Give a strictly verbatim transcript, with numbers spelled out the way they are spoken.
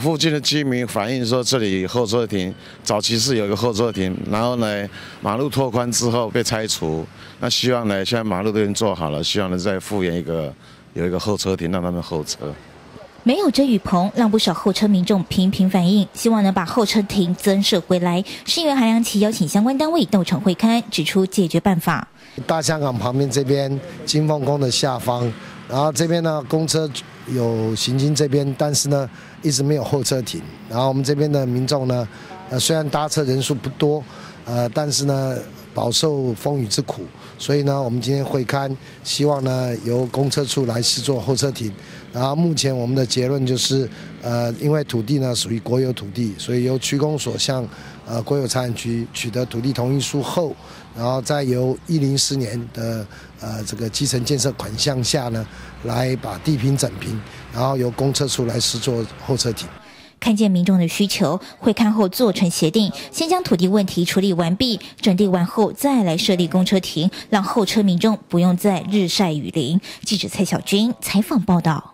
附近的居民反映说，这里候车亭早期是有一个候车亭，然后呢，马路拓宽之后被拆除。那希望呢，现在马路都已经做好了，希望呢再复原一个有一个候车亭，让他们候车。 没有遮雨棚，让不少候车民众频频反映，希望能把候车亭增设回来。市议员韩良琪邀请相关单位到场会勘，指出解决办法。 大香港旁边这边金凤宫的下方，然后这边呢公车有行经这边，但是呢一直没有候车亭。然后我们这边的民众呢，呃虽然搭车人数不多，呃但是呢饱受风雨之苦，所以呢我们今天会勘，希望呢由公车处来施作候车亭。然后目前我们的结论就是，呃因为土地呢属于国有土地，所以由区公所向呃国有财产局取得土地同意书后，然后再由一零四年的呃这个基层建设款项下呢，来把地坪整平，然后由公车处来施作候车亭。 看见民众的需求，会勘后做成协定，先将土地问题处理完毕，整地完后再来设立公车亭，让候车民众不用再日晒雨淋。记者蔡小军采访报道。